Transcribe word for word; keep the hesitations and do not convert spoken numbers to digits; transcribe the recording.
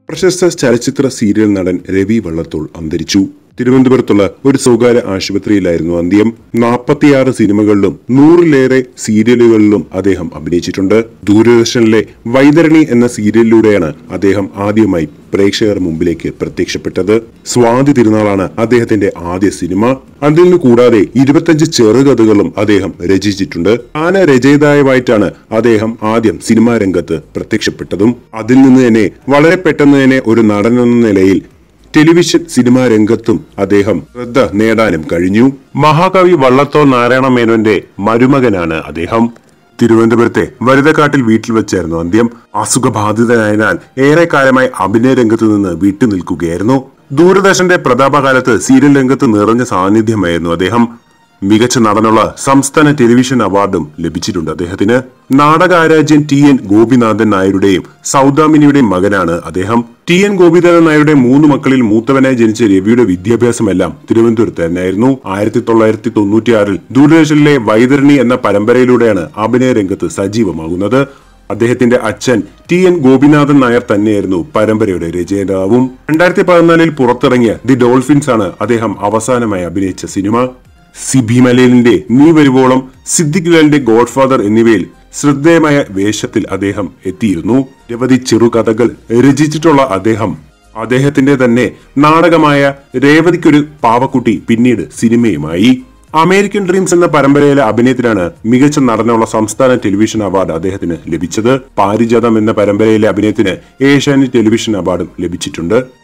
പ്രശസ്ത ചലച്ചിത്ര സീരിയൽ നടൻ രവി വള്ളത്തോൾ അന്തരിച്ചു. തിരുവനന്തപുരത്തുള്ള ഒരു സ്വകാര്യ ആശുപത്രിയിലായിരുന്നു അന്ത്യം. നാൽപ്പത്തിയാറ് സിനിമകളിലും നൂറിലേറെ സീരിയലുകളിലും അദ്ദേഹം അഭിനയിച്ചിട്ടുണ്ട്. ദൂരദർശനിലെ വൈതരണി എന്ന സീരിയലിലൂടെയാണ് അദ്ദേഹം ആദ്യമായി പ്രേക്ഷകർ മുമ്പിലേക്ക് പ്രത്യക്ഷപ്പെട്ടത്. സ്വാതി തിരുനാളാണ് അദ്ദേഹത്തിന്റെ ആദ്യ സിനിമ. അതിൽ നിന്ന് കൂടാതെ ഇരുപത്തഞ്ച് ചെറുകഥകളും അദ്ദേഹം രചിച്ചിട്ടുണ്ട്. ആന രചയിതാവായിട്ടാണ് അദ്ദേഹം ആദ്യം സിനിമാ രംഗത്ത് പ്രത്യക്ഷപ്പെട്ടതും. അതിൽ നിന്ന് തന്നെ വളരെ പെട്ടെന്ന് തന്നെ ഒരു നടനെന്ന നിലയിൽ ടെലിവിഷൻ സിനിമാ രംഗത്തും അദ്ദേഹം ശ്രദ്ധ നേടാനും കഴിഞ്ഞു. മഹാകവി വള്ളത്തോൾ നാരായണ മേനോന്റെ മരുമകനാണ് അദ്ദേഹം. തിരുവനന്തപുരത്തെ വഴുതക്കാട്ടിൽ വീട്ടിൽ വെച്ചായിരുന്നു അന്ത്യം. അസുഖബാധിതനായതിനാൽ ഏറെക്കാലമായി അഭിനയ രംഗത്ത് നിന്ന് വിട്ടുനിൽക്കുകയായിരുന്നു. ദൂരദർശന്റെ പ്രതാപകാലത്ത് സീരിയൽ രംഗത്ത് നിറഞ്ഞ സാന്നിധ്യമായിരുന്നു അദ്ദേഹം. മികച്ച നടനുള്ള സംസ്ഥാന ടെലിവിഷൻ അവാർഡും ലഭിച്ചിട്ടുണ്ട് അദ്ദേഹത്തിന്. നാടകാരാജ്യൻ ടി എൻ ഗോപിനാഥൻ നായരുടെയും സൗദാമിനിയുടെയും മകനാണ് അദ്ദേഹം. ടി എൻ ഗോപിനാഥൻ നായരുടെ മൂന്ന് മക്കളിൽ മൂത്തവനായി ജനിച്ച രവിയുടെ വിദ്യാഭ്യാസമെല്ലാം തിരുവനന്തപുരത്ത് തന്നെയായിരുന്നു. ആയിരത്തി തൊള്ളായിരത്തി തൊണ്ണൂറ്റിയാറിൽ ദൂരദർശനിലെ വൈതരണി എന്ന പരമ്പരയിലൂടെയാണ് അഭിനയ രംഗത്ത് സജീവമാകുന്നത്. അദ്ദേഹത്തിന്റെ അച്ഛൻ ടി എൻ ഗോപിനാഥൻ നായർ തന്നെയായിരുന്നു പരമ്പരയുടെ രചയിതാവും. രണ്ടായിരത്തി പതിനാലിൽ പുറത്തിറങ്ങിയ ദി ഡോൾഫിൻസ് ആണ് അദ്ദേഹം അവസാനമായി അഭിനയിച്ച സിനിമ. സിബി മലയിലിന്റെ നീ വരുവോളം, സിദ്ദിഖ് ലാലിന്റെ ഗോഡ്ഫാദർ എന്നിവയിൽ ശ്രദ്ധേയമായ വേഷത്തിൽ അദ്ദേഹം എത്തിയിരുന്നു. നിരവധി ചെറുകഥകൾ രചിച്ചിട്ടുള്ള അദ്ദേഹം അദ്ദേഹത്തിന്റെ തന്നെ നാടകമായ രേവതിക്കൊരു പാവക്കുട്ടി പിന്നീട് സിനിമയുമായി. അമേരിക്കൻ ഡ്രീംസ് എന്ന പരമ്പരയിലെ അഭിനയത്തിനാണ് മികച്ച നടനുള്ള സംസ്ഥാന ടെലിവിഷൻ അവാർഡ് അദ്ദേഹത്തിന് ലഭിച്ചത്. പാരിജാതം എന്ന പരമ്പരയിലെ അഭിനയത്തിന് ഏഷ്യാനെറ്റ് ടെലിവിഷൻ അവാർഡും ലഭിച്ചിട്ടുണ്ട്.